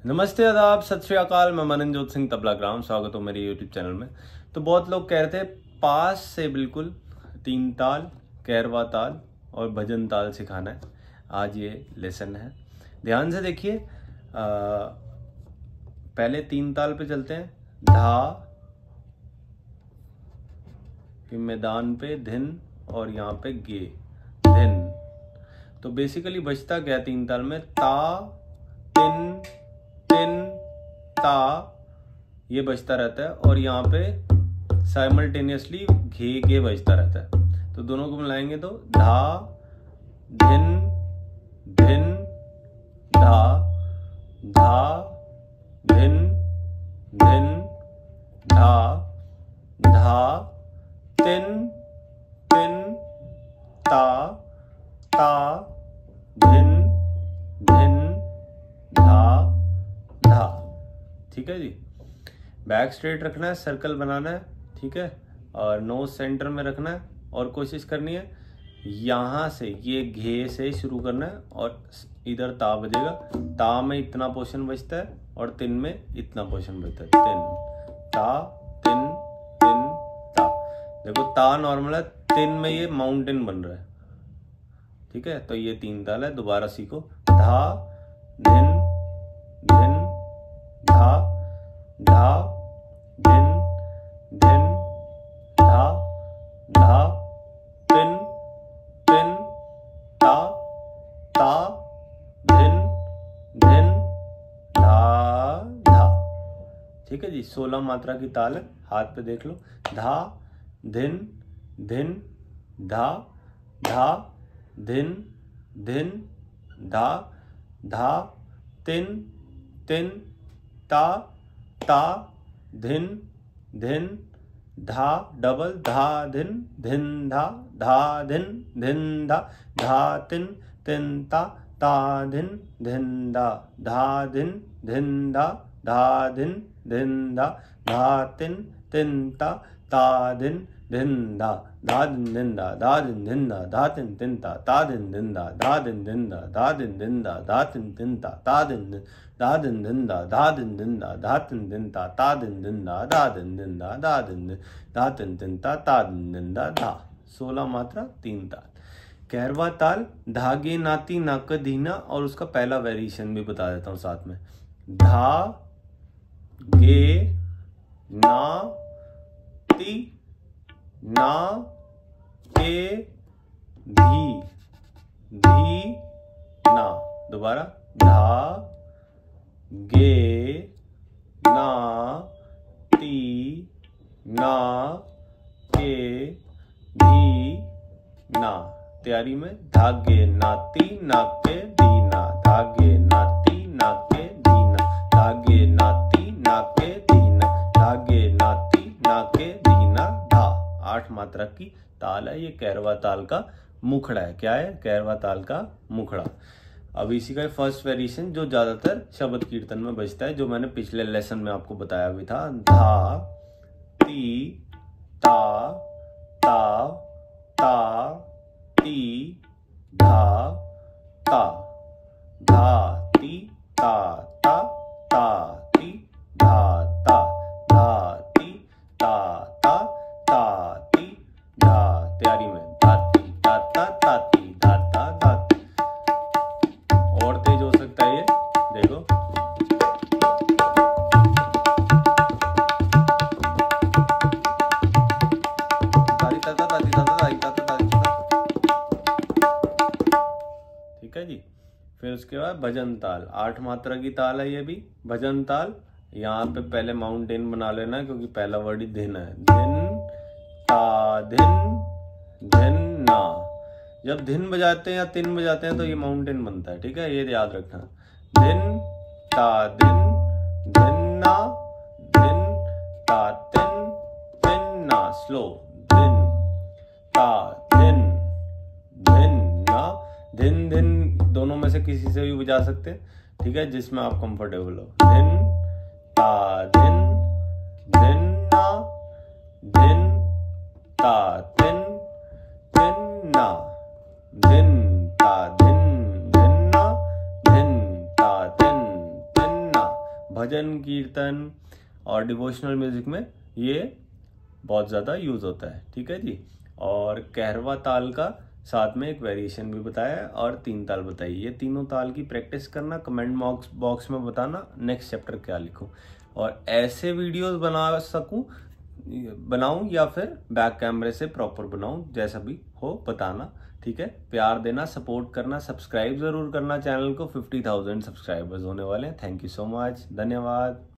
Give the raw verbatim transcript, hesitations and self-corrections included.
नमस्ते, आदाब, सत श्री अकाल। मैं मननजोत सिंह तबला ग्राम, स्वागत हो मेरे यूट्यूब चैनल में। तो बहुत लोग कह रहे थे पास से बिल्कुल तीन ताल, कैरवा ताल और भजन ताल सिखाना है। आज ये लेसन है, ध्यान से देखिए। पहले तीन ताल पे चलते हैं, धा, फिर मैदान पे धिन और यहाँ पे गे, धिन। तो बेसिकली बजता क्या तीन ताल में, ता, तिन, तिन, ता, ये बजता रहता है और यहाँ पे साइमल्टेनियसली घे गे बजता रहता है। तो दोनों को मिलाएंगे तो धा, धिन, धिन, धा, धा, धिन, धिन, धा, धा, तिन, तिन, ता, ता, धिन, धिन, धा, धा। ठीक है जी। बैक स्ट्रेट रखना है, सर्कल बनाना है, ठीक है, और नोज सेंटर में रखना है और कोशिश करनी है यहाँ से ये घे से शुरू करना है और इधर ता बजेगा। ता में इतना पोर्शन बजता है और तिन में इतना पोर्शन बजता है। तिन, ता, तिन, तिन, ता। देखो ता नॉर्मल है, तिन में ये माउंटेन बन रहा है, ठीक है। तो ये तीन ताल है, दोबारा सीखो। धा, धिन, धिन, धा, धा, धिन, धिन, धा, धा, तिन, तिन, ता, ता, धिन, धिन, धा, धा। ठीक है जी। सोलह मात्रा की ताल है, हाथ पे देख लो। धा, धिन, धिन, धा, धा, धिन, धिन, धा, धा, तिन, तिन, ता, ता, धिन, धिन, धा, डबल, धा, धिन, धिन, धा, धा, धिन, धिन, धा, धा, तिन, तिन, ता, ता, धिन, धिन, धा, धा, धिन, धिन, धा, धा, धिन, धिन, धा, धा, तिन, तिन, ता, ता, धिन, धिन, धा, धा, दिन, दिन, धा, धा, दिन, दिन, धा, धा, तिन, तिन, ता, ता, दिन, दिन, धा, धा, दिन, दिन, धा, धा, दिन, दिन, धा, धा, तिन, तिन, ता, ता, दिन, दिन, धा, दिन, दिन, धा, धा, दिन, दिन, धा, धा, तिन, दिन, ता, ता, दिन, दिन, धा, धा, दिन, दिन, धा, धा, दिन, दिन, धा, तिन, तिन, ता, ता, दिन, दिन, धा, धा। सोलह मात्रा, तीन ताल। कैरवा ताल, धागे नाती नाक धीना, और उसका पहला वेरिएशन भी बता देता हूँ साथ में। धा, गे, ना, ती, ना, के, धी, धी, ना। दोबारा, धा, गे, ना, ती, ना, के, धी, ना। तैयारी में, धागे नाती नाके दीना, धागे नाती नाके दीना, धागे नाती नाके दीना, धागे नाती नाके दीना, धा। आठ मात्रा की ताल है ये, कैरवा ताल का मुखड़ा है। क्या है? कैरवा ताल का मुखड़ा। अब इसी का फर्स्ट वेरिएशन जो ज्यादातर शब्द कीर्तन में बजता है, जो मैंने पिछले लेसन में आपको बताया भी था। धा, ती, ता, ता, ता, ती, धा, ता, धा, ती, ता, ता, ता, ती, धा, ता, धा, ती, ता, ता, ता, ती, धा। तैयारी में, धाती, धाता, ताती, धाता, धाती। और तेज हो सकता है ये, देखो। ताती, ताता, ताती, ताता, ताती, ताता, ताती, ताता। ठीक है जी। फिर उसके बाद भजन ताल, आठ मात्रा की ताल है ये भी, भजन ताल। यहाँ पे पहले माउंटेन बना लेना, क्योंकि पहला वर्ड ही धिन है। धिन, ता, धिन, धिन, ना। जब धिन बजाते हैं या तिन बजाते हैं तो ये माउंटेन बनता है, ठीक है, ये याद रखना। धिन, ता, दिन, धिन, ना, धिन, ता, तिन, तिन, ना। स्लो, धिन, ता, धिन, धिन, ना, धिन, धिन दोनों में से किसी से भी बजा सकते हैं, ठीक है, जिसमें आप कंफर्टेबल हो। धिन, ता, दिन, धिन, ना, धिन, ता, तिन, तिन, ना, धिन, ता, धिन, धिन, ना, धिन, ता, तिन, तिन, ना। भजन कीर्तन और डिवोशनल म्यूजिक में ये बहुत ज़्यादा यूज़ होता है। ठीक है जी। और कहरवा ताल का साथ में एक वेरिएशन भी बताया है और तीन ताल बताई। ये तीनों ताल की प्रैक्टिस करना, कमेंट बॉक्स बॉक्स में बताना नेक्स्ट चैप्टर क्या लिखूं, और ऐसे वीडियोस बना सकूं बनाऊं या फिर बैक कैमरे से प्रॉपर बनाऊं, जैसा भी हो बताना। ठीक है, प्यार देना, सपोर्ट करना, सब्सक्राइब जरूर करना चैनल को। फिफ्टी थाउजेंड सब्सक्राइबर्स होने वाले हैं। थैंक यू सो मच, धन्यवाद।